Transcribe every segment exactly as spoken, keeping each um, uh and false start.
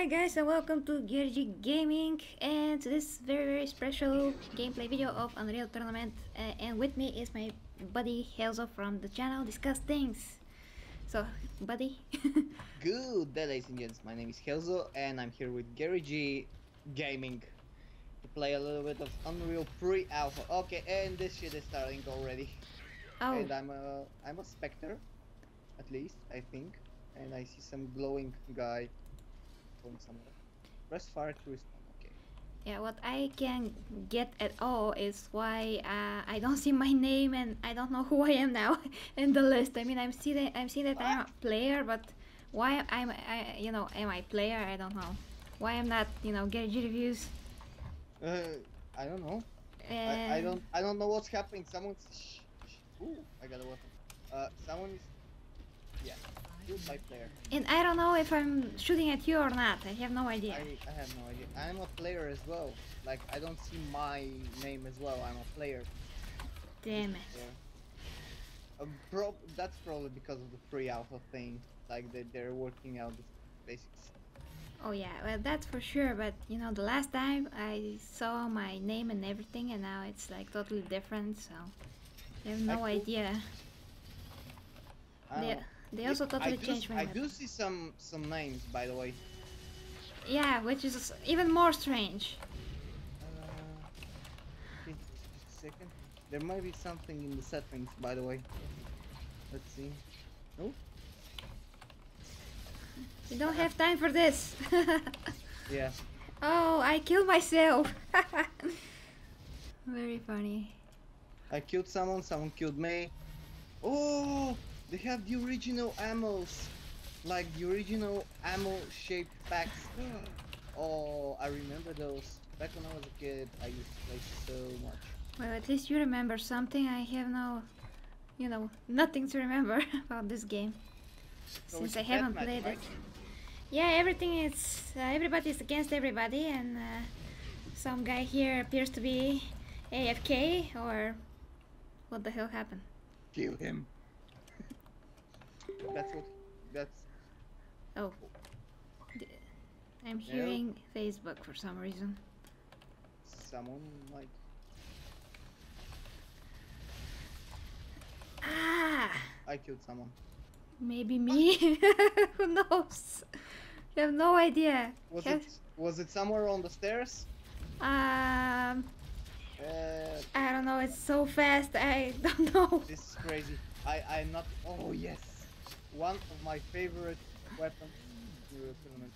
Hi guys and welcome to Gergi Gaming and to this very very special gameplay video of Unreal Tournament uh, and with me is my buddy Helzo from the channel Discuss Things. So buddy. Good day, ladies and gents. My name is Helzo, and I'm here with Gary G Gaming to play a little bit of Unreal Pre-Alpha. Okay, and this shit is starting already. Oh. And I'm a I'm a Spectre, at least I think, and I see some glowing guy going somewhere. Press fire to respawn. Okay. Yeah, what I can get at all is why uh, I don't see my name and I don't know who I am now in the list. I mean, I'm see that I'm seeing that I'm a player, but why I'm I, you know am I player? I don't know. Why I'm not you know Gergi reviews. Uh, I don't know. And I, I don't I don't know what's happening. Someone's shh, shh. Ooh, I got a weapon. Uh, someone is yeah, killed by player. And I don't know if I'm shooting at you or not. I have no idea. I, I have no idea. I'm a player as well. Like, I don't see my name as well. I'm a player. Damn it. Yeah. Uh, pro that's probably because of the pre-alpha thing. Like, they, they're working out the basics. Oh yeah, well that's for sure, but you know, the last time I saw my name and everything and now it's like totally different, so I have no I idea. I They, don't know. they also I totally do, changed my I map. do see some some names, by the way. Yeah, which is even more strange. Uh, okay, just a second. There might be something in the settings, by the way. Let's see. No? We don't have time for this. Yeah. Oh, I killed myself. Very funny. I killed someone, someone killed me. Oh, they have the original ammos. Like the original ammo shaped packs. Oh, I remember those. Back when I was a kid, I used to play so much. Well, at least you remember something. I have no, you know, nothing to remember about this game. So Since it's I a haven't deathmatch, played right? it. Yeah, everything is, uh, everybody is against everybody and uh, some guy here appears to be A F K or what the hell happened? Kill him. That's what. That's. Oh. D I'm Yeah. hearing Facebook for some reason. Someone might. Ah! I killed someone. Maybe me? Who knows? I have no idea. Was Have, it? Was it somewhere on the stairs? um, Uh, I don't know, it's so fast, I don't know. this is crazy. I I'm not. Oh yes, one of my favorite weapons in the tournament.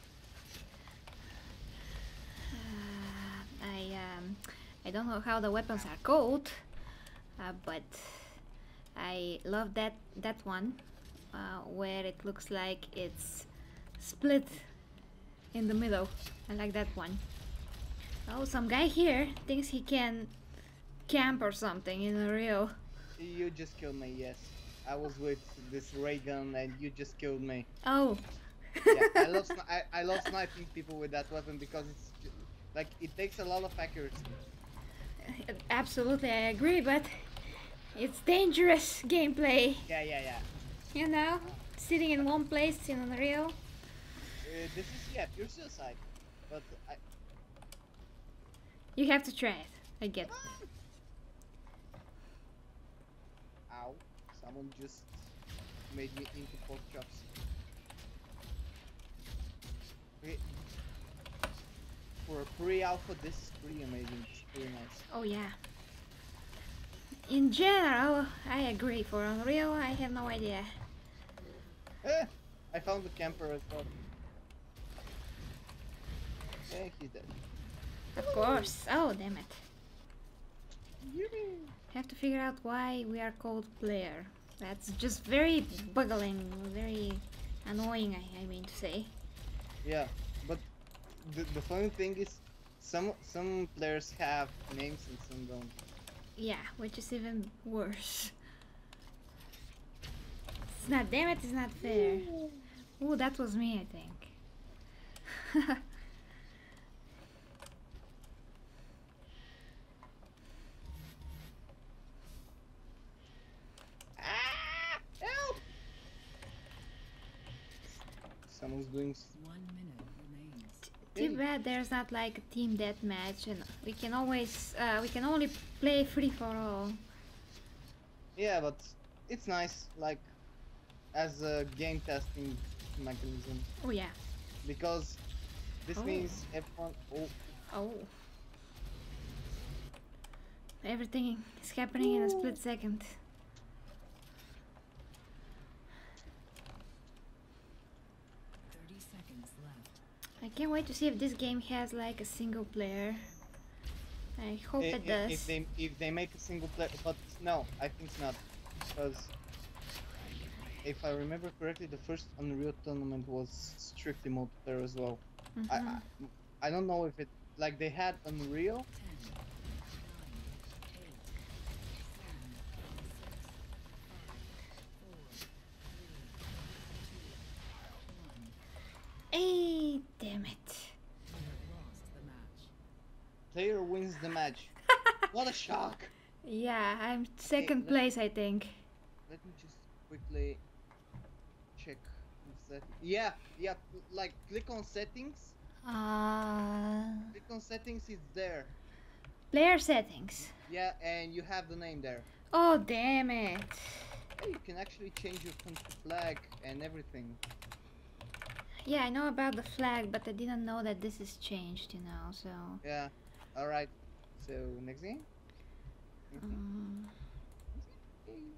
Uh, I um, I don't know how the weapons are called, uh, but I love that that one, uh, where it looks like it's split in the middle. I like that one. Oh, some guy here thinks he can camp or something in a real. You just killed me, yes. I was with this ray gun and you just killed me. Oh. Yeah, I love sni I, I love sniping people with that weapon because it's ju like it takes a lot of accuracy. Absolutely, I agree, but it's dangerous gameplay. Yeah, yeah, yeah. You know, sitting in one place in Unreal. Uh, this is yeah pure suicide, but I. You have to try it. I get it. Ow! Someone just made me into pork chops. Okay. For a pre-alpha, this is pretty amazing. It's pretty nice. Oh yeah. In general, I agree. For Unreal, I have no idea. Eh, I found the camper as well. Yeah, he's dead. Of course. Oh, damn it. Have to figure out why we are called player. That's just very buggling, very annoying, I, I mean to say. Yeah, but the, the funny thing is, some some players have names and some don't. Yeah, which is even worse. It's not, damn it, it's not fair. Ooh, that was me, I think. Ah! Help! Someone's doing. One minute remains. Too bad there's not like a team deathmatch, and we can always uh, we can only play free for all. Yeah, but it's nice, like as a game testing mechanism, Oh yeah. because this Oh. means everyone. Oh, Oh. Everything is happening in a split second. thirty seconds left. I can't wait to see if this game has like a single player. I hope i- it i- does. If they if they make a single player, but no, I think not, because if I remember correctly, the first Unreal tournament was strictly multiplayer as well. I, Mhm. I I don't know if it like they had Unreal. ten, nine, eight, seven, six, five, four, three, two, one. Hey, damn it. You have lost the match. Player wins the match. What a shock! Yeah, I'm second let- place, I think. Let me just quickly check that. Yeah, yeah. Like click on settings. Uh, Click on settings. It's there. player settings. Yeah, and you have the name there. Oh, damn it. Hey, you can actually change your country flag and everything. Yeah, I know about the flag, but I didn't know that this is changed, you know, so... Yeah. All right. So next game. Next game? Um,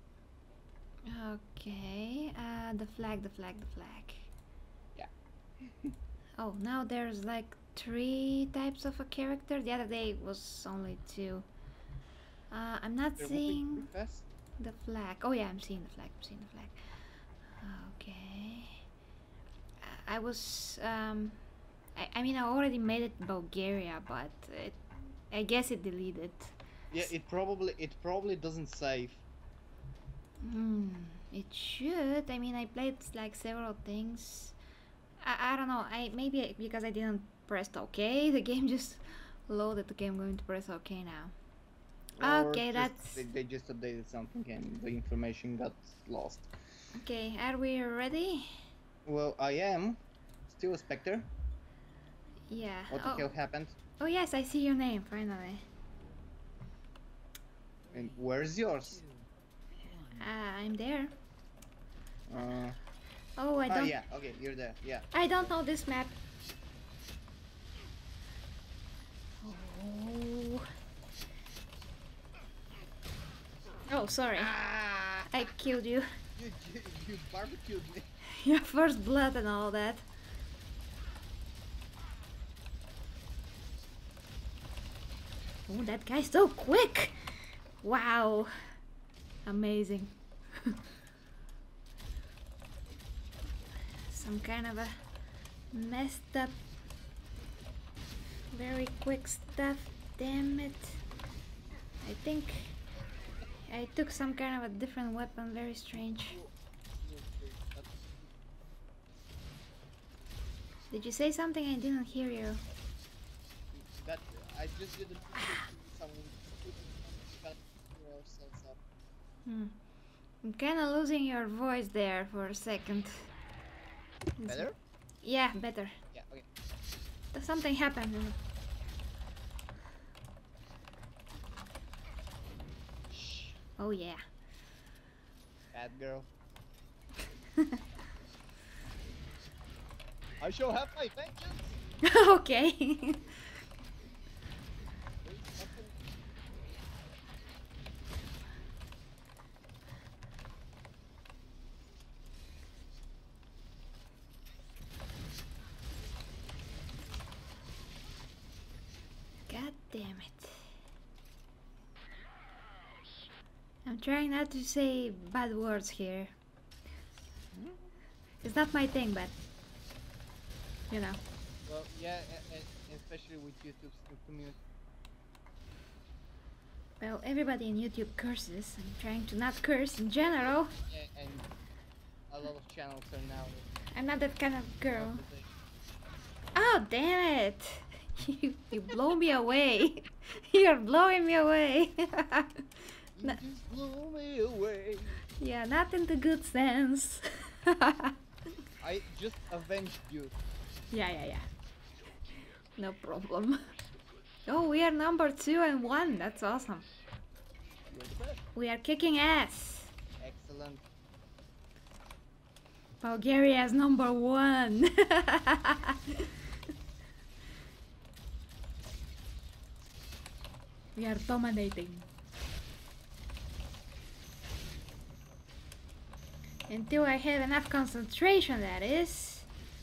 okay, uh, the flag, the flag, the flag. Yeah. Oh, now there's like three types of a character. The other day was only two. Uh, I'm not They're moving seeing pretty fast. the flag. Oh yeah, I'm seeing the flag. I'm seeing the flag. Okay. I- I was. Um, I, I mean, I already made it Bulgaria, but it, I guess it deleted. Yeah, it probably it probably doesn't save. Hmm. It should. I mean, I played like several things. I, I don't know. I maybe I- because I didn't press OK, the game just loaded. Okay, I'm going to press OK now. Or Okay, just- that's They, they just updated something and the information got lost. okay. Are we ready? Well, I am still a Spectre. Yeah. What the oh. hell happened? oh yes, I see your name finally. And where's yours? Two, one. Ah, I'm there. Uh, Oh, I oh don't. yeah, okay, you're there. Yeah. I don't know this map. Oh. Oh, sorry. Ah! I killed you. You, you, you barbecued me. Your first blood and all that. Oh, that guy's so quick! Wow. Amazing. Some kind of a messed up, very quick stuff. Damn it. I think I took some kind of a different weapon. Very strange. Did you say something? I didn't hear you. That I just did a someone cut ourselves up. Hmm. I'm kind of losing your voice there for a second. Is- Better? Yeah, better. Yeah. Okay. Something happened. Shh, Oh yeah. bad girl. I shall have my vengeance. Okay. There's nothing- God damn it. I'm trying not to say bad words here. It's not my thing, but you know. Well, yeah, and, and especially with YouTube's new community. Well, everybody in YouTube curses. I'm trying to not curse in general. Yeah, and a lot of channels are now. I'm not that kind of girl. monetization. Oh, damn it! You, you blow me away. You're blowing me away. You No. just blew me away. Yeah, not in the good sense. I just avenged you. Yeah, yeah, yeah. No problem. Oh, we are number two and one. That's awesome. You're the best. We are kicking ass. Excellent. Bulgaria is number one. We are dominating. Until I have enough concentration, that is.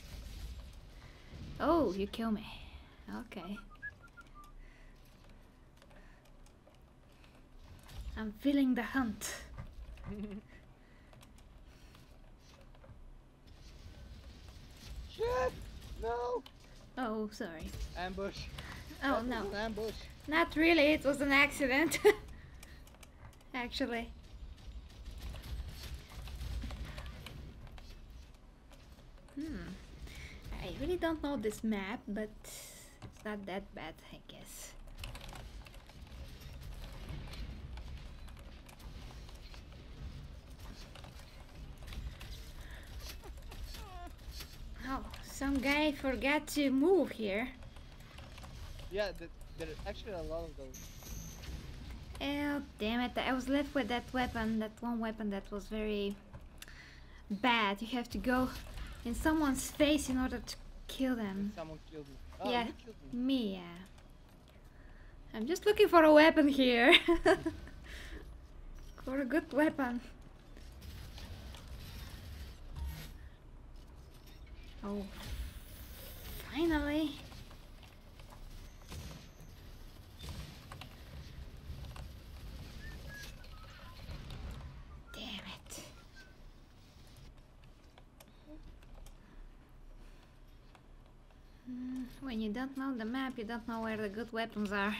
Oh, you kill me. Okay. I'm feeling the hunt. Shit! No! Oh, sorry. Ambush. Oh, That no. was an ambush. Not really, it was an accident. Actually. Hmm. I really don't know this map, but it's not that bad, I guess. Oh, some guy forgot to move here. Yeah, th there are actually a lot of those. Oh, damn it. I was left with that weapon, that one weapon that was very bad. You have to go in someone's face in order to kill them. Someone killed me. Oh, Yeah. you killed me. Me, yeah. I'm just looking for a weapon here. For a good weapon. Oh. Finally. Damn it. Mm, when you don't know the map, you don't know where the good weapons are.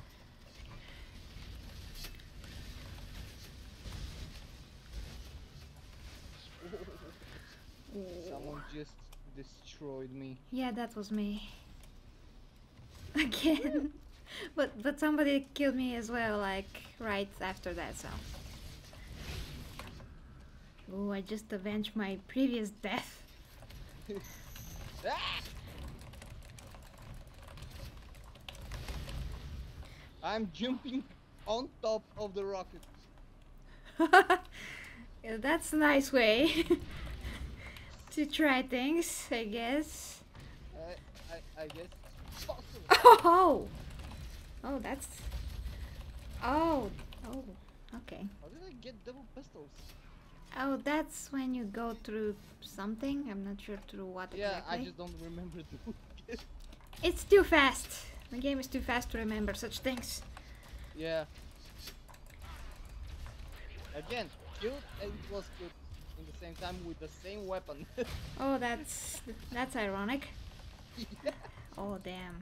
Someone just destroyed me. Yeah, that was me. Again. but but somebody killed me as well, like right after that, so. Oh, I just avenged my previous death. Ah! I'm jumping on top of the rocket. Yeah, that's a nice way to try things, I guess. I, I, I guess it's possible. Oh! Oh, that's... Oh, oh, okay. How did I get double pistols? Oh, that's when you go through something. I'm not sure through what Yeah, exactly. I just don't remember doing it. It's too fast. The game is too fast to remember such things. Yeah. Again, killed and it was killed in the same time with the same weapon. Oh, that's that's ironic. Yeah. Oh, damn.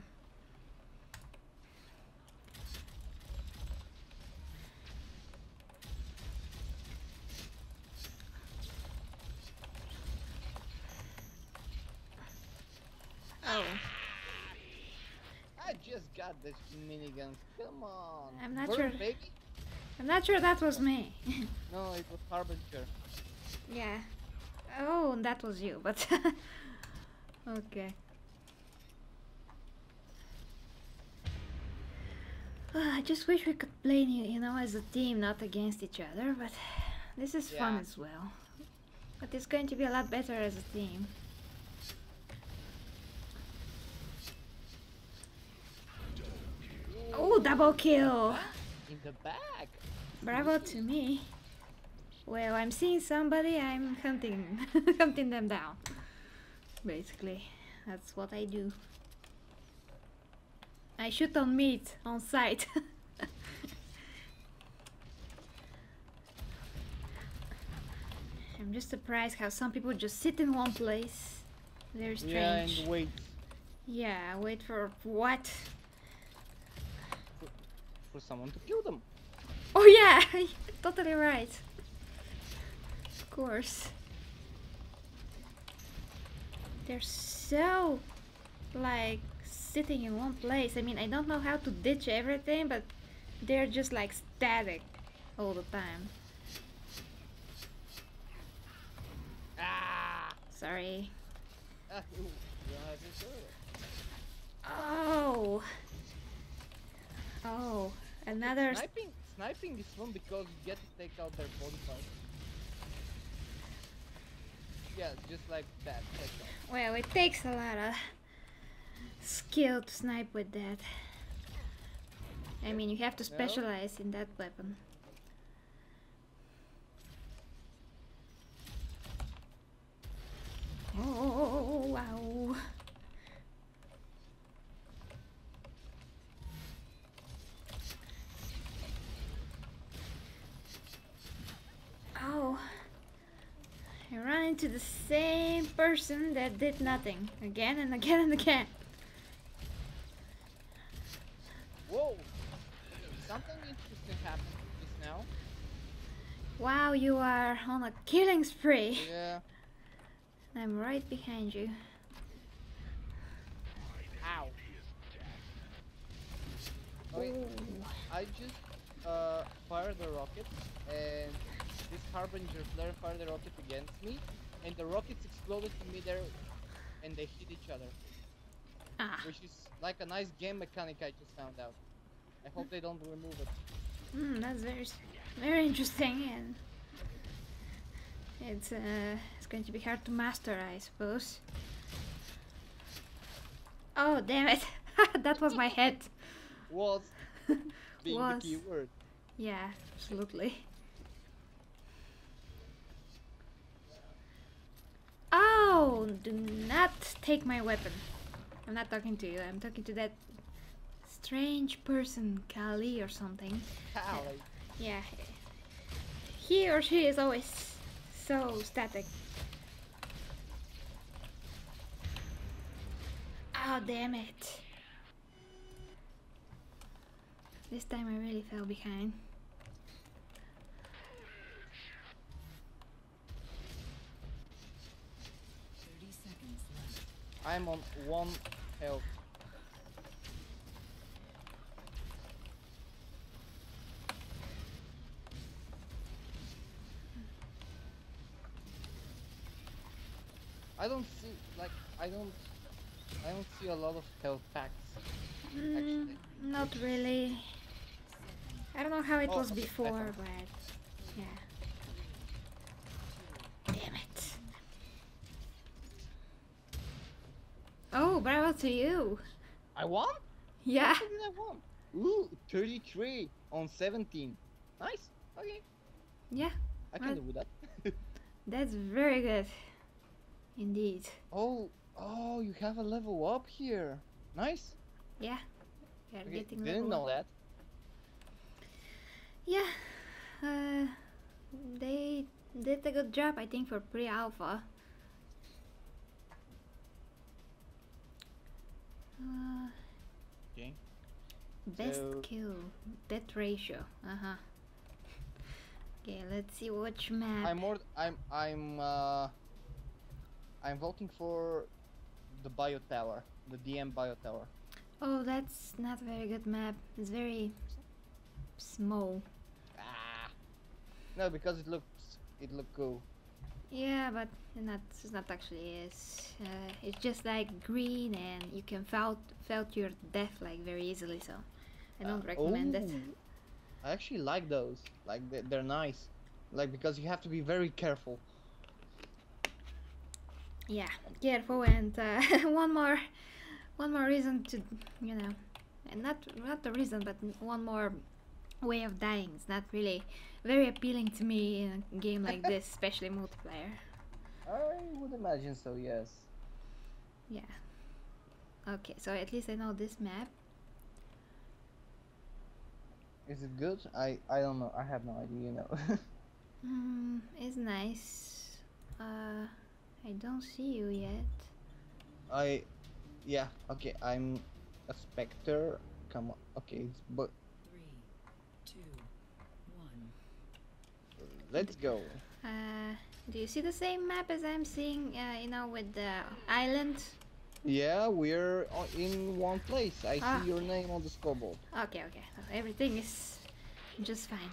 Oh, I just got this minigun. Come on. I'm not Burn, sure. baby. I'm not sure that was me. No, it was Harbinger. Yeah. Oh, that was you, but okay. Ah, I just wish we could play, you you know, as a team, not against each other, but this is fun Yeah. as well. But it's going to be a lot better as a team. Oh, double kill! In the back. Bravo to me. Well, I'm seeing somebody, I'm hunting, hunting them down. Basically, that's what I do. I shoot on meat, on sight. I'm just surprised how some people just sit in one place. Very Yeah, strange. and wait Yeah, wait for what? for someone to kill them. Oh yeah, totally right. Of course. They're so like sitting in one place. I mean, I don't know how to ditch everything, but they're just like static all the time. Ah! Sorry. Ah, ooh, you don't have to do it. Oh. Oh. Another. s- Sniping, sniping is fun because you get to take out their body parts. Yeah, just like that. Headshot. Well, it takes a lot of skill to snipe with that. I mean, you have to No? specialize in that weapon. Oh, wow. Oh. I run into the same person that did nothing again and again and again. Whoa! Something interesting happened just now. Wow, you are on a killing spree. Yeah. I'm right behind you. Ow. Okay, Ooh. I just uh, fired the rocket, and this Harbinger flare fired the rocket against me, and the rockets exploded in midair, and they hit each other, Ah, which is like a nice game mechanic I just found out. I hope they don't remove it. mm, that's very, s- very interesting, and it's uh, it's going to be hard to master, I suppose. Oh, damn it! That was my head. Was being Was. the key word. Yeah, absolutely. Oh, do not take my weapon. I'm not talking to you. I'm talking to that strange person, Kali or something. How? Like, Yeah. He or she is always so static. Oh, damn it. This time I really fell behind. thirty seconds left. I'm on one health. I don't see like I don't I don't see a lot of health packs. Mm, Actually. not really. I don't know how it Oh, was okay, I before, found- but yeah. Damn it. Oh, bravo to you. I won? Yeah. How did I won? Ooh, thirty-three on seventeen. Nice. Okay. Yeah, I can Well- do that. that's very good. Indeed. Oh, oh, you have a level up here. Nice. Yeah. We are Okay, getting didn't level know up. that. Yeah. Uh, they did a good job, I think, for pre-alpha. Uh, Okay. best So- kill, death ratio. Uh huh. Okay, let's see which map. I'm more. I'm. I'm. Uh. I'm voting for the bio tower, the D M bio tower. Oh, that's not a very good map. It's very small. Ah. No, because it looks. It looked cool. Yeah, but not it's not actually is. Uh, it's just like green, and you can felt felt your death like very easily. So I don't Uh, recommend it. ooh. I actually like those. Like they- they're nice. Like because you have to be very careful. Yeah, careful, and uh, one more, one more reason to, you know, and not not the reason, but one more way of dying. It's not really very appealing to me in a game like this, especially multiplayer. I would imagine so. Yes. Yeah. Okay, so at least I know this map. Is it good? I. I don't know. I have no idea. You know. Hmm, it's nice. Uh, I don't see you yet. I. Yeah. Okay. I'm a specter. Come on. Okay. It's, but Three, two, one. let's go. Uh, do you see the same map as I'm seeing? Uh, you know, with the island. Yeah, we're o- in one place. I Ah. see your name on the scoreboard. Okay, okay. So everything is just fine.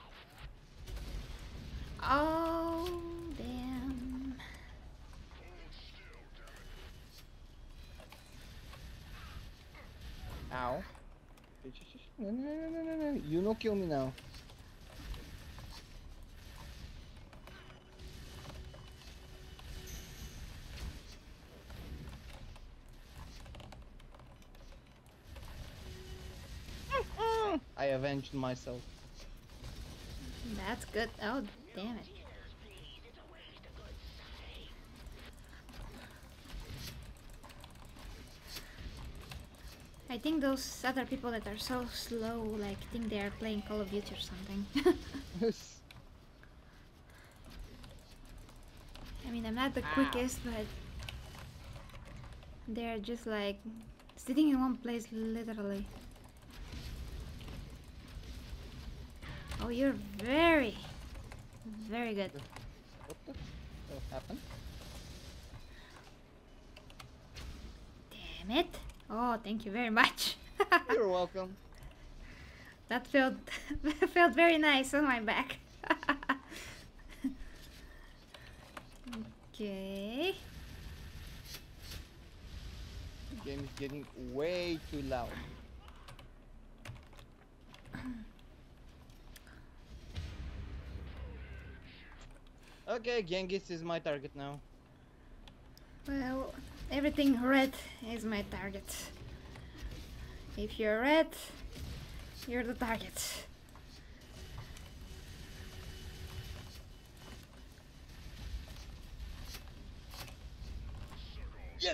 Oh, damn. No, no, no, no, no, no. You no kill me now. I avenged myself. That's good. Oh, damn it. I think those other people that are so slow, like, think they are playing Call of Duty or something. I mean, I'm not the quickest, but they're just like sitting in one place, literally. Oh, you're very, very good. What the hell happened? Damn it. Oh, thank you very much. You're welcome. That felt felt very nice on my back. Okay. The game is getting way too loud. Okay, Genghis is my target now. Well, everything red is my target. If you're red, you're the target. Yes!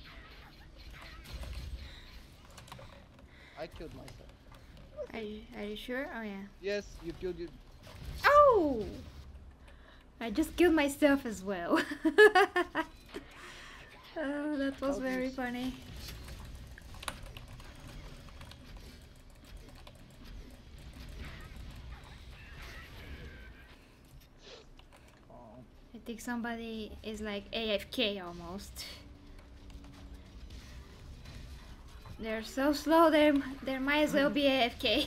I killed myself. Are you, are you sure? Oh yeah. Yes, you killed you. Oh! I just killed myself as well. Oh, that was How very this- funny. Oh. I think somebody is like A F K almost. They're so slow, they there might as well be A F K.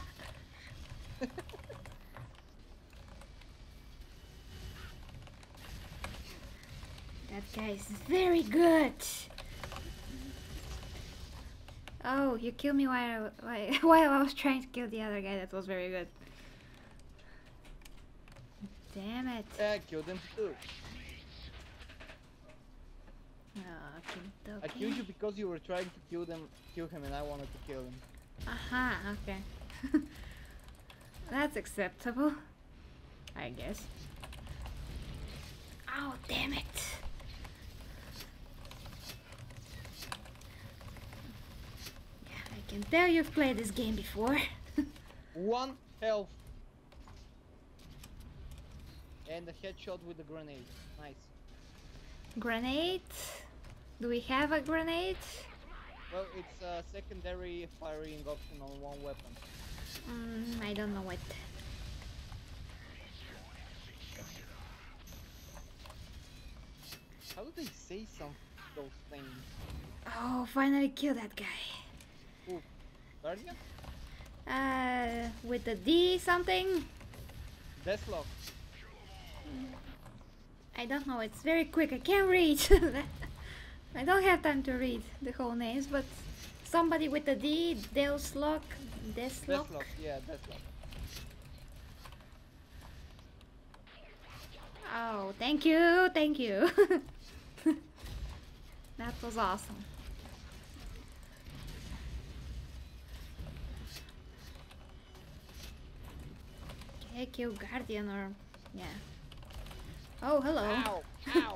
That guy is very good. Oh, you killed me while I, while, while I was trying to kill the other guy. That was very good. Damn it. Yeah, I killed him too. Oh, I killed you because you were trying to kill them, kill him, and I wanted to kill him. Aha, okay. That's acceptable, I guess. Oh, damn it. Yeah, I can tell you've played this game before. One health. And a headshot with a grenade. Nice. Grenade? Do we have a grenade? Well, it's a secondary firing option on one weapon. Mm, I don't know what. How do they say some those things? Oh, finally kill that guy. Ooh, Guardian? Uh, with the D something? Deathlock. I don't know, it's very quick, I can't read. I don't have time to read the whole names, but somebody with a D, Deathlock, Deathlock. Deathlock, yeah, Deathlock. Oh, thank you, thank you. That was awesome. Okay, kill Guardian or, yeah. Oh, hello. Ow! Ow!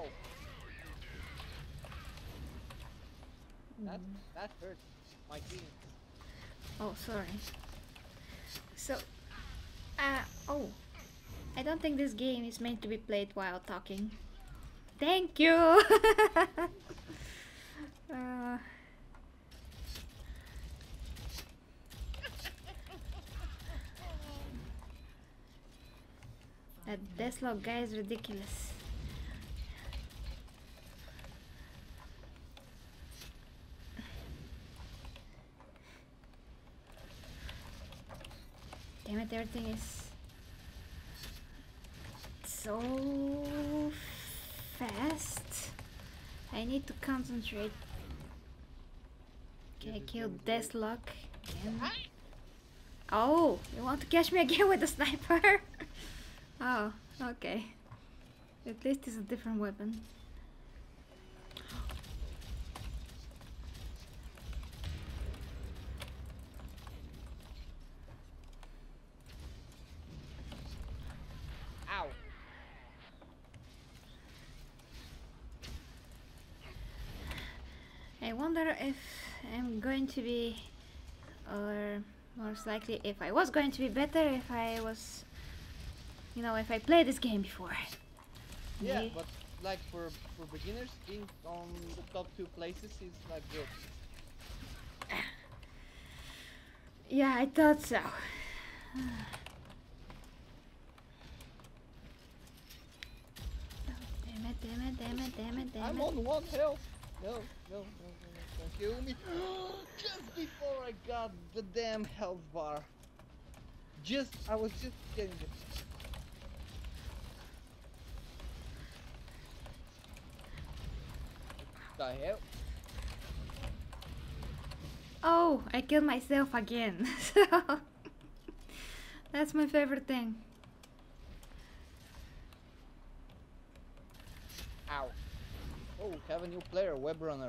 That, that hurt my feelings. Oh, sorry. So, uh, oh. I don't think this game is meant to be played while talking. Thank you! uh, that Deathlock guy is ridiculous. Damn it, everything is so fast. I need to concentrate. Okay, I killed Deathlock again. Oh, you want to catch me again with the sniper? Oh, okay. At least it's a different weapon. Ow! I wonder if I'm going to be, or most likely if I was going to be better if I was, you know, if I played this game before. Yeah, Maybe- but like for for beginners, being on the top two places is like good. Yeah, I thought so. Damn it, damn it, damn it, damn it, damn I'm it. on one health. No, no, no, no, no, don't kill me. Just before I got the damn health bar. Just, I was just getting it. The hell? Oh, I killed myself again. So that's my favorite thing. Ow. Oh, we have a new player, Web Runner.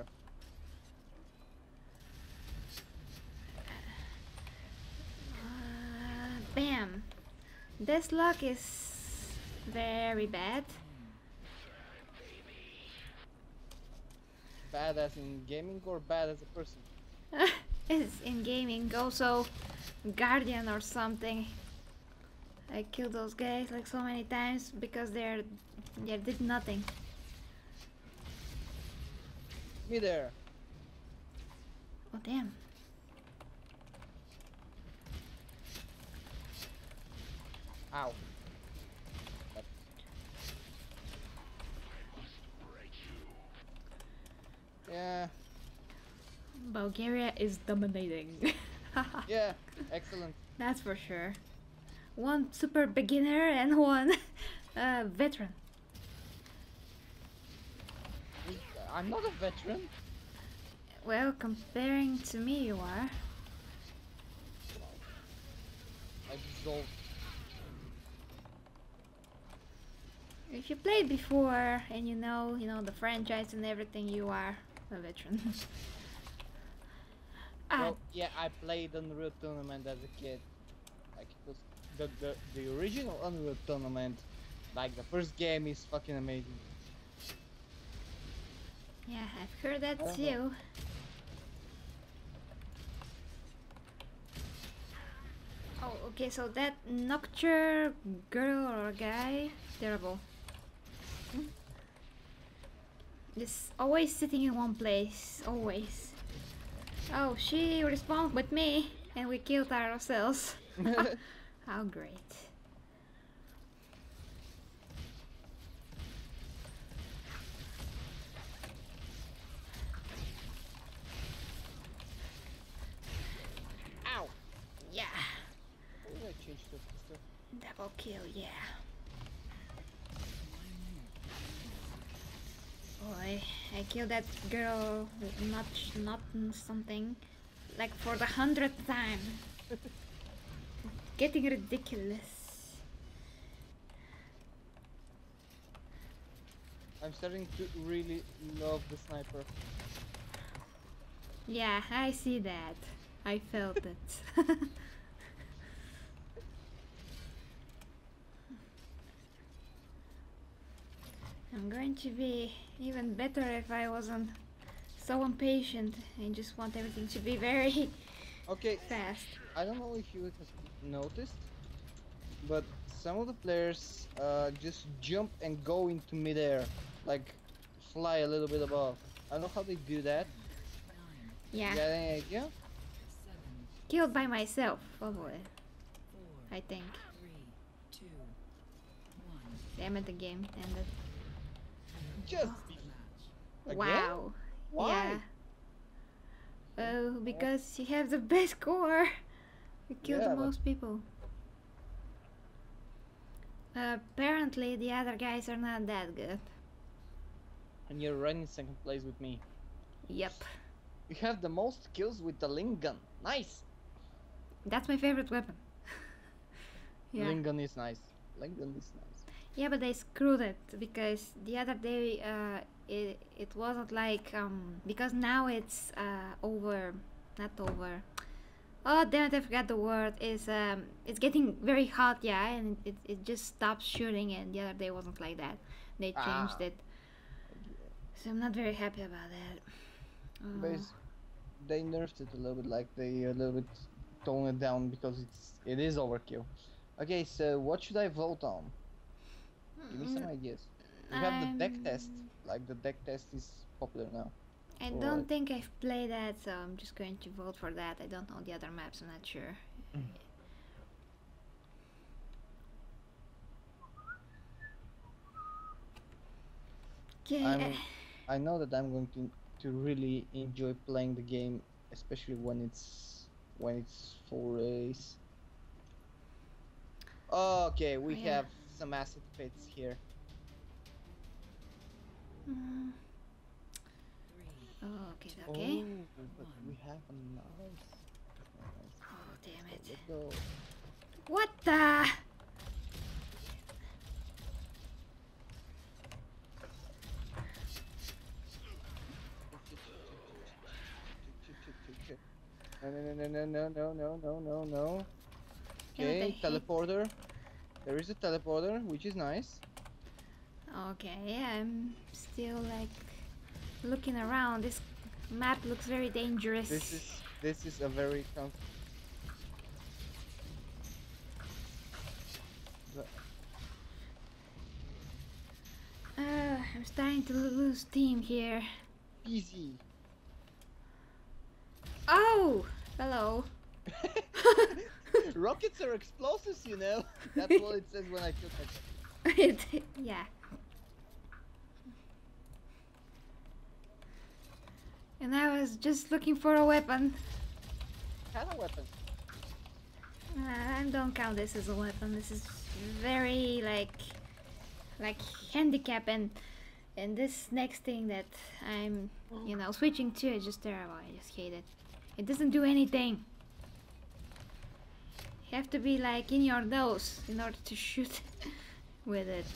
Uh, bam. This luck is very bad. Bad as in gaming or bad as a person? It's in gaming. Also, Guardian or something. I killed those guys like so many times because they're they did nothing. Me there. Oh damn. Ow. Yeah, Bulgaria is dominating. yeah, excellent. That's for sure. One super beginner and one uh, veteran. I'm not a veteran. Well, comparing to me, you are. I dissolved. If you played before and you know, you know the franchise and everything, you are a veteran. Ah, Well, yeah, I played Unreal Tournament as a kid. Like it was the the the original Unreal Tournament. Like the first game is fucking amazing. yeah, I've heard that Uh-huh. too. Oh, okay, so that Nocture girl or guy, terrible. Just always sitting in one place, always. Oh, she respawned with me, and we killed ourselves. How great. Ow! Yeah, Why did I change the pistol? double kill, yeah. Boy, I killed that girl, not not something, like for the hundredth time. Getting ridiculous. I'm starting to really love the sniper. Yeah, I see that. I felt it. I'm going to be even better if I wasn't so impatient. I just want everything to be very Okay, fast. I don't know if you have noticed, but some of the players uh, just jump and go into midair, like fly a little bit above. I don't know how they do that. Nine, Yeah, You got any idea? seven, killed by myself, probably, four, I think. three, two, one. Damn it, the game ended. Just Match. again? Wow. Why? Yeah. Oh, because you have the best score. You killed Yeah, the but- most people. Uh, apparently, the other guys are not that good. And you're running second place with me. Yep. You have the most kills with the Link gun. Nice. That's my favorite weapon. Yeah. Lingon is nice. Lingon is nice. Yeah, but they screwed it because the other day uh, it it wasn't like um because now it's uh over, not over. Oh damn it! I forgot the word. Is um it's getting very hot, yeah, and it it just stops shooting. And the other day wasn't like that. They changed Ah. it, so I'm not very happy about that. Oh. But it's- they nerfed it a little bit, like they a little bit tone it down because it's it is overkill. Okay, so what should I vote on? Give me some Mm, ideas. We have the deck test. I'm- Like the deck test is popular now. I Or- don't think I've played that, so I'm just going to vote for that. I don't know the other maps. I'm not sure. Okay. I'm- I know that I'm going to to really enjoy playing the game, especially when it's when it's full race. Okay, we Oh, yeah. have some acid pits here. Mm, Three. oh, okay, okay. Oh, but we have a nice. nice- Oh, damn it. Let's go. What the? No, no, no, no, no, no, no, no, no, no. Yeah, they Okay, hate- teleporter. There is a teleporter, which is nice. Okay, I'm still like looking around. This map looks very dangerous. This is this is a very com- Uh, I'm starting to lose steam here. easy. Oh, hello. Rockets are explosives, you know. That's what it says when I took it. It- yeah. And I was just looking for a weapon. Kind of weapon. Uh, I don't count this as a weapon. This is very like, like handicap, and and this next thing that I'm, you know, switching to is just terrible. I just hate it. It doesn't do anything. You have to be like in your nose in order to shoot with it.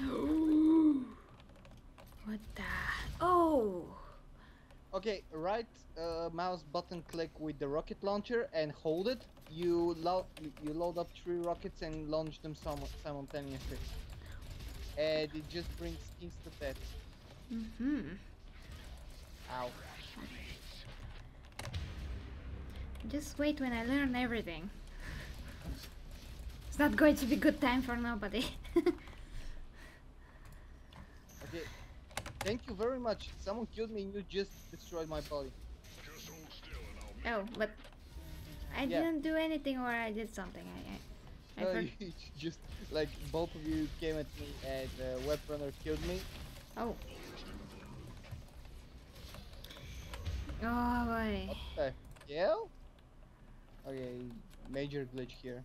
What the? Oh. Okay, right uh, mouse button click with the rocket launcher and hold it. You load you load up three rockets and launch them sim- simultaneously. And it just brings instant death. Mm-hmm. Ow. Just wait when I learn everything. It's not going to be good time for nobody. Okay. Thank you very much. Someone killed me and you just destroyed my body. Oh, but I Yeah. didn't do anything, or I did something. I, I, I No, for- you just like both of you came at me and the web runner killed me. Oh. Oh boy. What the hell? Okay, major glitch here.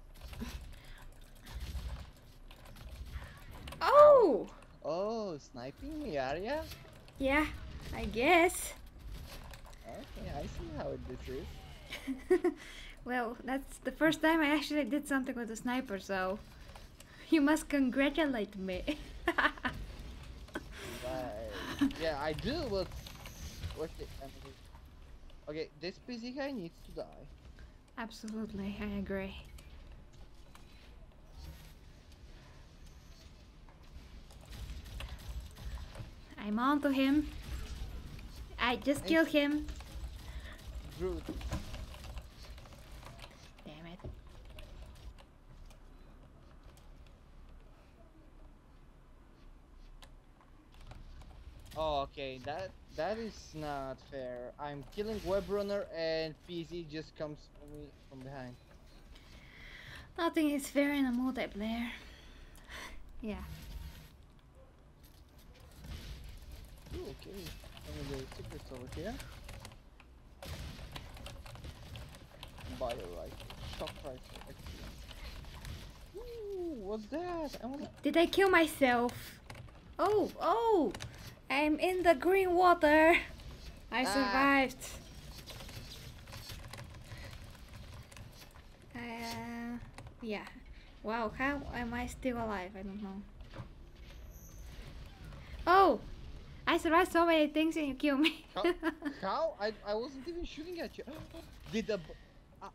Oh! Oh, sniping me, Arya? Yeah, I guess. Okay, I see how this is. Well, that's the first time I actually did something with a sniper, so you must congratulate me. Right. Yeah, I do, but what's the Emily? Okay, this P Z guy needs to die. Absolutely, I agree. I'm on to him. I just killed him. Groot. Damn it. Oh, okay, that that is not fair. I'm killing web runner and P Z just comes for me from behind. Nothing is fair in a multiplayer. Yeah. Ooh, okay. Some of the secrets over here. Bio rifle. Shock rifle. Excellent. Ooh, what's that? I wanna... Did I kill myself? Oh, oh! I'm in the green water. I Ah. survived. Yeah. Wow, how am I still alive? I don't know. Oh! I survived so many things and you kill me. How? How? I I wasn't even shooting at you. Did the b- uh,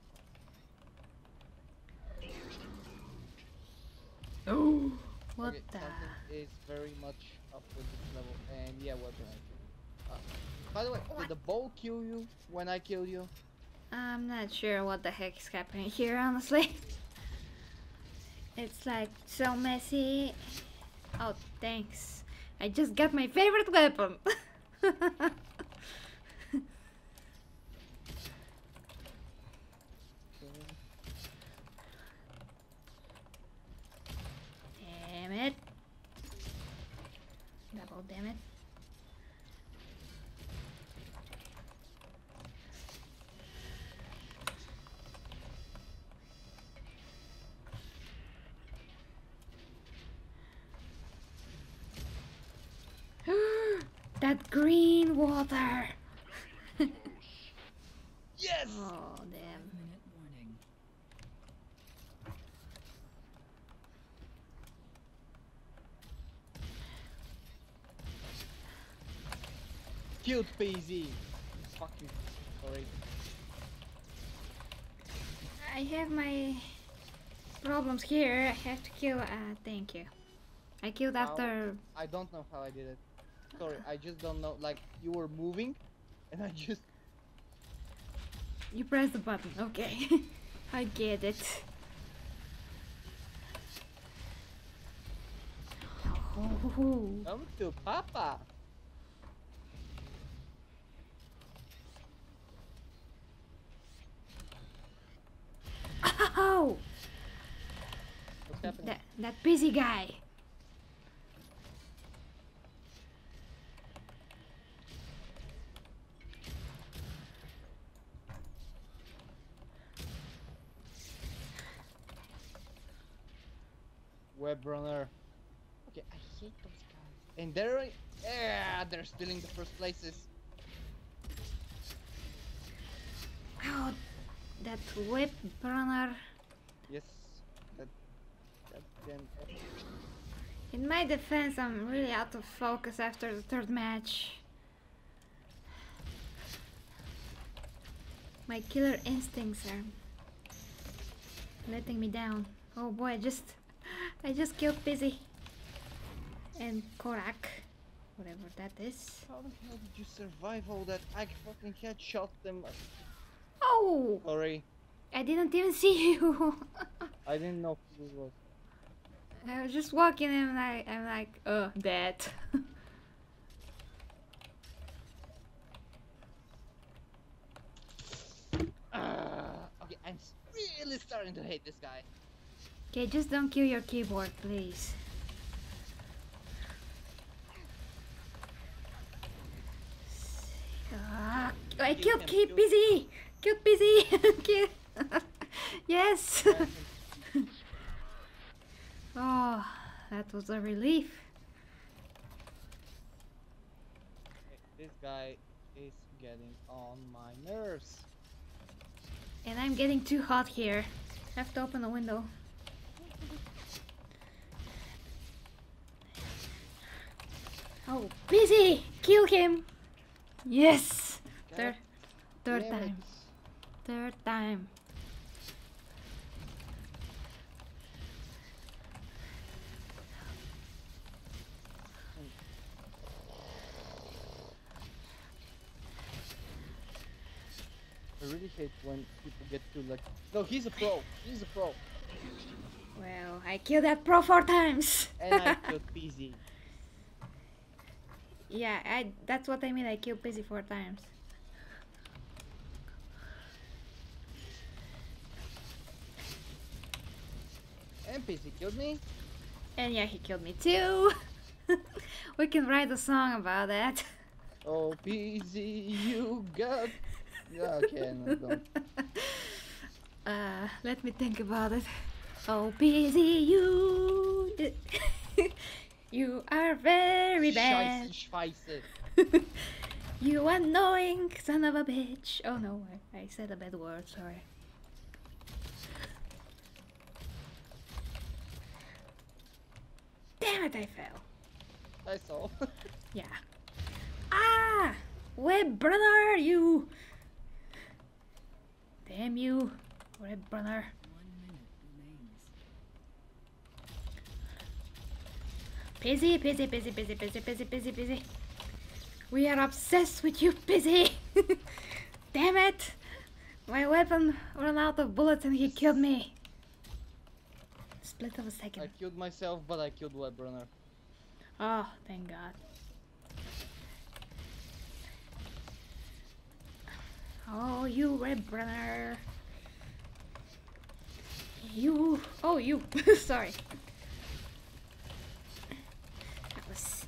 Oh! What okay, the? something is very much up with this level, and yeah, weapon. Uh, by the way, What? did the bow kill you when I killed you? I'm not sure what the heck is happening here, honestly. It's like so messy. Oh, thanks. I just got my favorite weapon. Damn it. Double damn it. That green water. Yes. Oh, damn. Minute warning. Killed P Z. Fuck you. Sorry. I have my problems here. I have to kill. Uh, thank you. I killed How? after. I don't know how I did it. Sorry, I just don't know. Like you were moving, and I just. You press the button. Okay. I get it. Oh. Come to Papa. Oh. What's happening? That that busy guy. Web runner. Okay, I hate those guys. And they're yeah, they're stealing the first places. Oh, that whip runner. Yes, that that can. In my defense, I'm really out of focus after the third match. My killer instincts are letting me down. Oh boy, I just I just killed Busy and Korak, whatever that is. How the hell did you survive all that? I fucking headshot them. Oh, Sorry, I didn't even see you. I didn't know who it was. I was just walking and I, I'm like, oh, dead. Uh, okay, I'm s- really starting to hate this guy. Okay, just don't kill your keyboard, please. Ah, I Kill killed him, Keep kill- Busy! Killed Busy! Kill- yes! Oh, that was a relief. This guy is getting on my nerves. And I'm getting too hot here. Have to open the window. Oh, Busy! Kill him! Yes! Third, third Damn it. time. Third time. I really hate when people get too like. No, he's a pro. He's a pro. Well, I killed that pro four times. And I killed P Z. Yeah, I. That's what I mean. I killed Busy four times. And P Z killed me. And yeah, he killed me too. We can write a song about that. Oh, P Z, you got. Okay, no, don't. Uh, let me think about it. Oh, Busy, you. You are very bad. Scheiße, Scheiße. You annoying son of a bitch. Oh no, I, I said a bad word, sorry. Damn it, I fell. I saw. Yeah. Ah! Web brother, you! Damn you, web brother. One minute remains. Busy, busy, busy, busy, busy, busy, busy, busy. We are obsessed with you, busy. Damn it! My weapon ran out of bullets and he killed me. Split of a I second. killed myself, but I killed Webrunner. Oh, thank God. Oh, you red brother. You. Oh, you. Sorry. That was.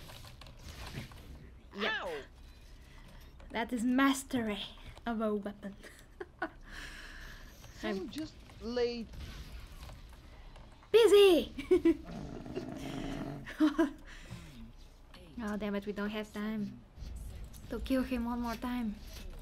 Yeah. Ow! That is mastery of a weapon. Someone just laid. Busy! Eight. Oh, damn it, we don't have time to kill him one more time.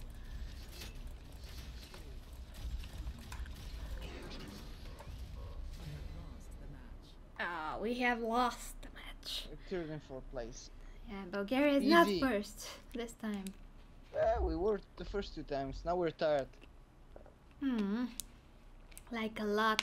Lost the match. Oh, we have lost the match. Third and fourth place. Yeah, Bulgaria is not Easy. first this time. Yeah, we were the first two times. Now we're tired. Hmm. Like a lot.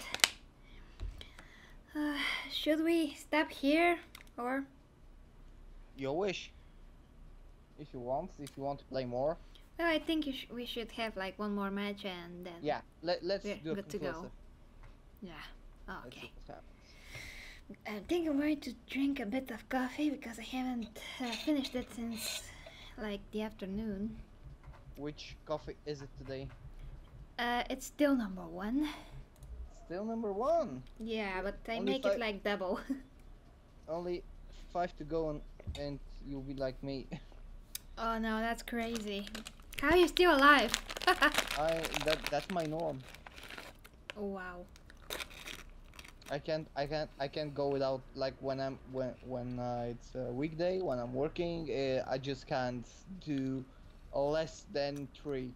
Uh, should we stop here or? Your wish. If you want, if you want to play more. Well, I think you sh we should have like one more match and then. Yeah, let, let's We're do a good to go. conclusive. Yeah. Oh, Let's see okay. what happens. I think I'm going to drink a bit of coffee because I haven't uh, finished it since like the afternoon. Which coffee is it today? Uh, it's still number one. Still number one. Yeah, but I Only make five- it like double. Only five to go and, and you'll be like me. Oh no, that's crazy. How are you still alive? I that that's my norm. Oh, wow. I can't I can't I can't go without like when I'm when when uh, it's a weekday when I'm working uh, I just can't do less than three.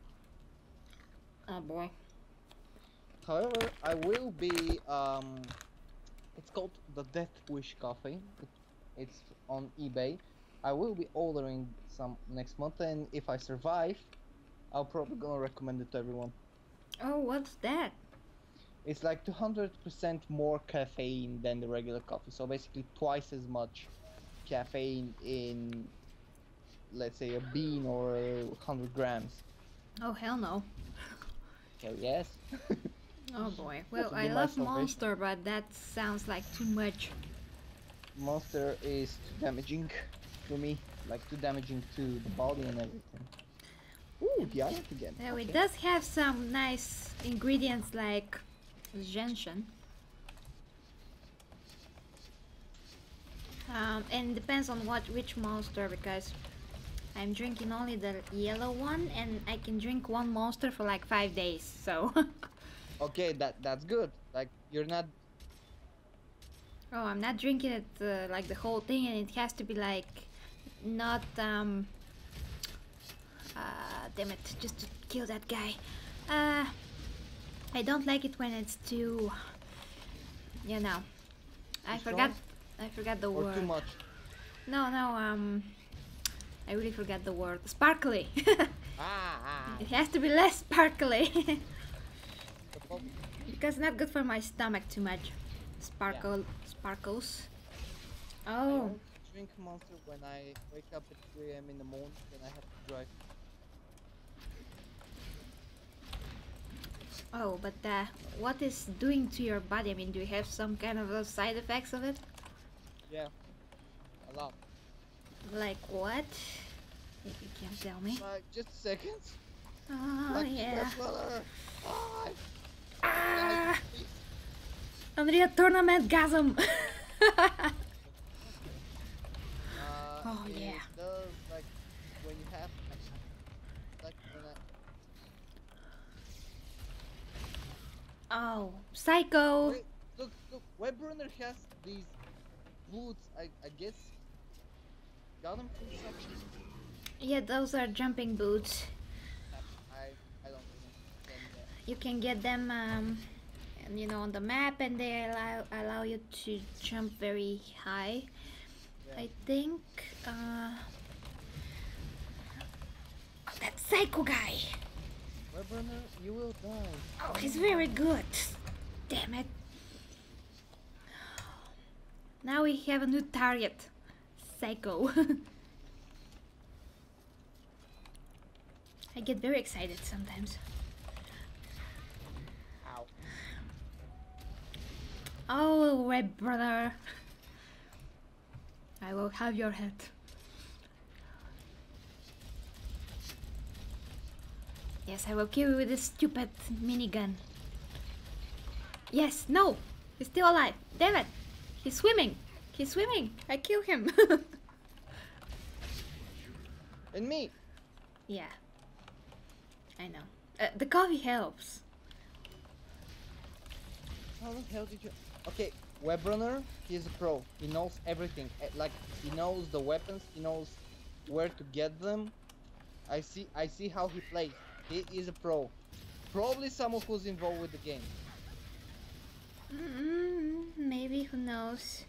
Oh boy. However, I will be um it's called the Death Wish coffee. It, it's on eBay. I will be ordering some next month, and if I survive, I'll probably gonna recommend it to everyone. Oh, what's that? It's like two hundred percent more caffeine than the regular coffee, so basically twice as much caffeine in, let's say, a bean or one hundred grams. Oh, hell no. So yes. Oh boy. Well, to I be my love salvation. Monster, but that sounds like too much. Monster is too damaging to me, like too damaging to the body and everything. Ooh, the island again. Now, Okay. it does have some nice ingredients like gentian. Um, and depends on what which monster, because I'm drinking only the yellow one and I can drink one monster for like five days, so. Okay, that that's good. Like you're not. Oh, I'm not drinking it uh, like the whole thing, and it has to be like not um uh damn it, just to kill that guy. Uh I don't like it when it's too, you know, I Too forgot strong? I forgot the Or word. too much. No, no, um I really forgot the word. Sparkly. Ah, ah. It has to be less sparkly. The problem- Because it's not good for my stomach too much. Sparkle sparkles. I Oh. only drink Monster when I wake up at three A M in the morning and I have to drive. Oh, but uh, what is doing to your body? I mean, do you have some kind of uh, side effects of it? Yeah, a lot. Like what? If you can tell me. Like just seconds. Oh like yeah. Brother. Ah, Ah! Unreal Tournament gasm. Uh, Oh, it yeah. does, like when you have like when I, Oh, Psycho. wait, look look Webrunner has these boots. I I guess got them from something. Yeah, those are jumping boots. I I don't know. And, uh, You can get them um, and you know on the map, and they allow allow you to jump very high. Yeah. I think. Uh, oh, that psycho guy. Webrunner, you will die. Oh, he's very good. Damn it. Now we have a new target. Psycho. I get very excited sometimes. Ow. Oh, Red Brother. I will have your head. Yes, I will kill you with this stupid minigun. Yes, no! He's still alive. Damn it! He's swimming! He's swimming! I kill him! And me. Yeah. I know. Uh, the coffee helps. How the hell did you? Okay, Webrunner, he is a pro. He knows everything. Eh, Like he knows the weapons. He knows where to get them. I see. I see how he plays. He is a pro. Probably someone who's involved with the game. Mm, maybe, who knows?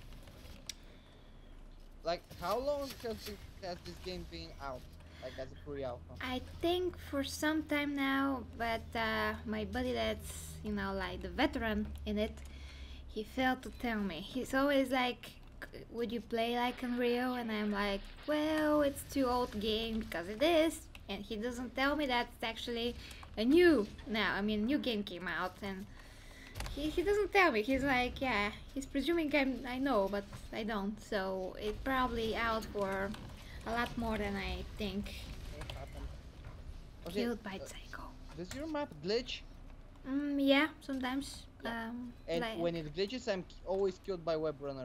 Like, how long has this, has this game been out? Like as a pre-alpha? I think for some time now, but uh, my buddy that's, you know, like the veteran in it, he failed to tell me. He's always like, "C- would you play like Unreal?" And I'm like, well, it's too old game because it is. And he doesn't tell me that it's actually a new, now, I mean, new game came out, and he, he doesn't tell me. He's like, yeah, he's presuming I'm, I know, but I don't. So it's probably out for a lot more than I think. What happened? Okay, Killed by uh, Psycho. does your map glitch? Mm, yeah, sometimes. Yeah. Um, And like, when it glitches, I'm k- always killed by Webrunner.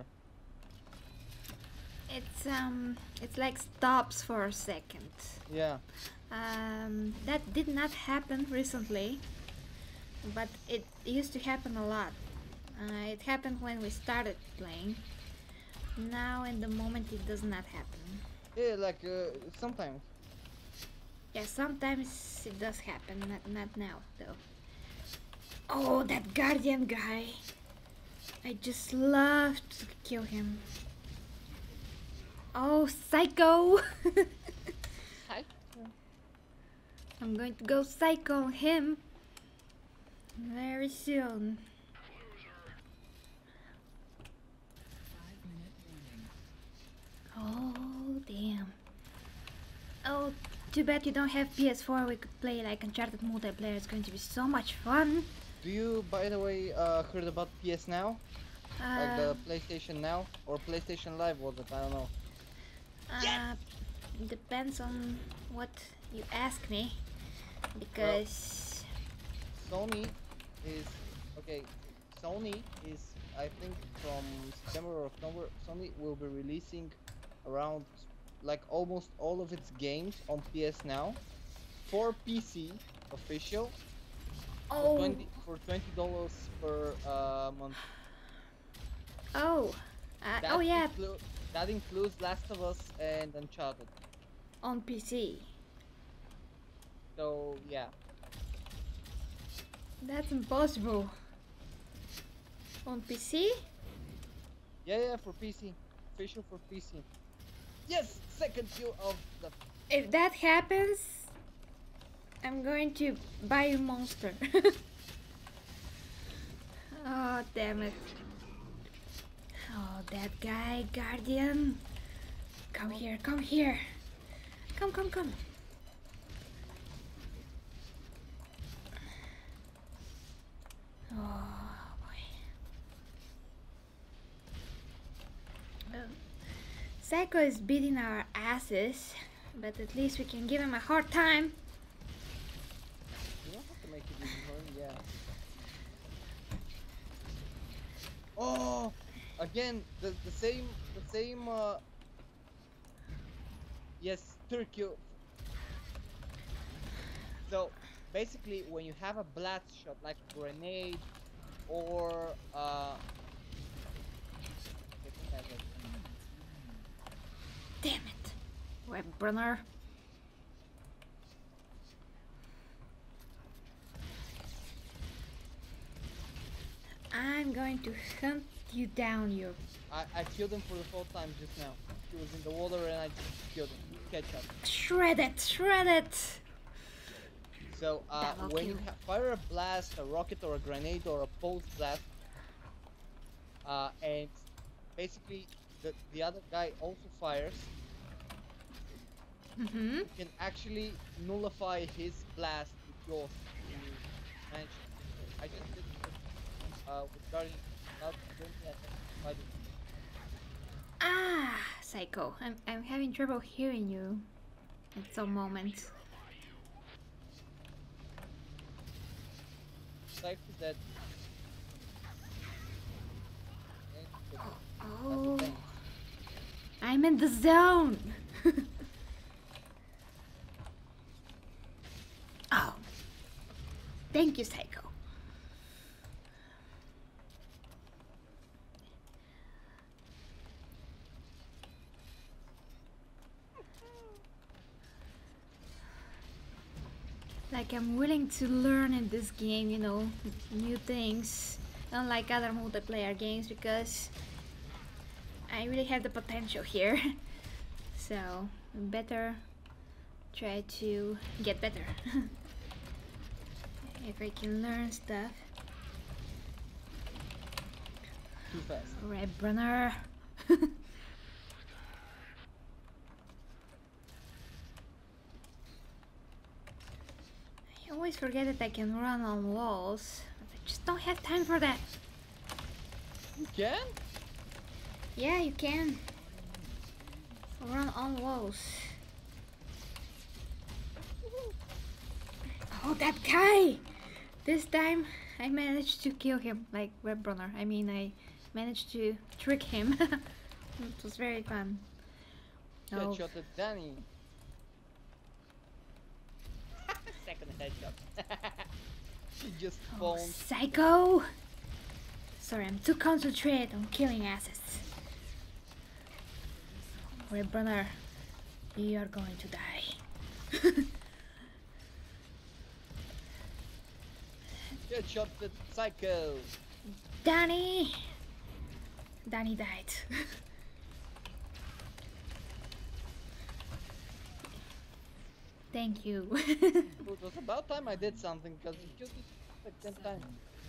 it's um, it's like stops for a second. Yeah. Um, that did not happen recently, but it used to happen a lot. Uh, it happened when we started playing. Now, in the moment, it does not happen. Yeah, like uh, sometimes. Yeah, sometimes it does happen. Not not now though. Oh, that guardian guy! I just love to kill him. Oh, psycho! Hi. I'm going to go psycho on him very soon. Five minute warning. Oh, damn. Oh, too bad you don't have P S four. We could play like Uncharted multiplayer. It's going to be so much fun. Do you, by the way, uh, heard about P S Now? Like Uh, the PlayStation Now or PlayStation Live was it? I don't know. uh, depends on what you ask me. Because Sony is okay. Sony is, I think, from September or October. Sony will be releasing around like almost all of its games on P S Now for P C official for oh, twenty for twenty dollars per uh, month. oh, uh, That oh yeah, inclu- that includes Last of Us and Uncharted. on P C. So yeah, That's impossible. On P C? yeah, yeah, for P C, official for P C. Yes, second kill of the. If that happens, I'm going to buy a monster. Oh, damn it. Oh, that guy, Guardian. Come here, come here. Come, come, come. Oh, boy. Oh. Psycho is beating our asses, but at least we can give him a hard time. You don't have to make it easy for him, yeah. Oh, again, the the same the same. Uh, yes, third kill. So basically, when you have a blast shot like grenade or uh. I think I got- Damn it. Web runner. I'm going to hunt you down, you. I, I killed him for the fourth time just now. He was in the water and I just killed him. Catch up. Shred it, shred it. So uh, Double when you kill. ha fire a blast, a rocket or a grenade or a pulse blast, uh, and basically the, the other guy also fires, Mm-hmm. you can actually nullify his blast with yours. when you manage it. I just did it uh, with Guardian without doing that. I did. Ah, Psycho. I'm I'm having trouble hearing you at some moments. Psych is that. That's Oh, the thing. I'm in the zone. Oh, thank you, Psycho. Like, I'm willing to learn in this game, you know, new things, unlike other multiplayer games, because I really have the potential here. So, better try to get better. If I can learn stuff. Too fast. Red Brunner. I always forget that I can run on walls. I just don't have time for that. You can? Yeah, you can. Run on walls. Oh, that guy! This time I managed to kill him, like Red Brunner. I mean, I managed to trick him. It was very fun. Oh, Headshot at Danny. Second headshot. She just oh, phoned. Psycho! Sorry, I'm too concentrated on killing asses. Red Brunner, you are going to die. Headshot at Psycho. Danny! Danny died. Thank you. It was about time I did something because you killed me like ten times.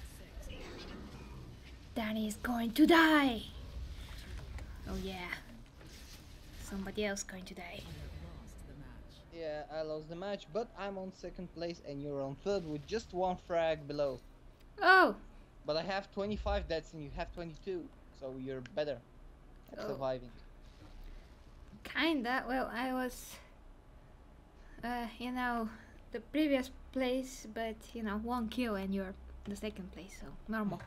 Danny is going to die. Oh yeah. Somebody else going to die. Lost the match. Yeah, I lost the match, but I'm on second place and you're on third with just one frag below. Oh! But I have twenty-five deaths and you have twenty-two, so you're better at Oh. surviving. Kinda. Well, I was, uh, you know, the previous place, but you know, one kill and you're the second place, so normal.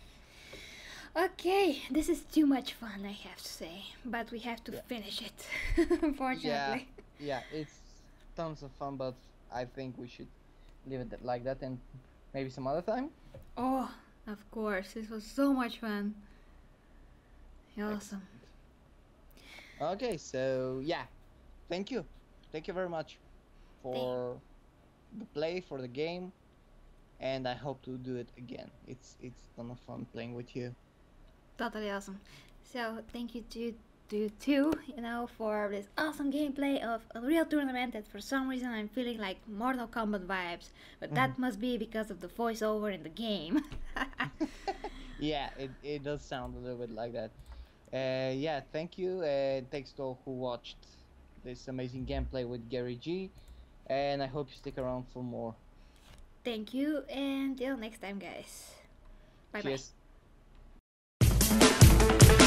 Okay, this is too much fun, I have to say, but we have to Yeah. finish it, unfortunately. Yeah, it's tons of fun, but I think we should leave it that- like that and maybe some other time. Oh, of course, this was so much fun. Awesome. Okay, so yeah, thank you, thank you very much for the play, for the game, and I hope to do it again. It's it's ton of fun playing with you. Totally awesome. So thank you to to you too, you know, for this awesome gameplay of Unreal Tournament that for some reason I'm feeling like Mortal Kombat vibes, but that must be because of the voiceover in the game. Yeah, it, it does sound a little bit like that. Uh, yeah, thank you, and thanks to all who watched this amazing gameplay with Gary G, and I hope you stick around for more. Thank you, and till next time, guys. Bye bye. Cheers.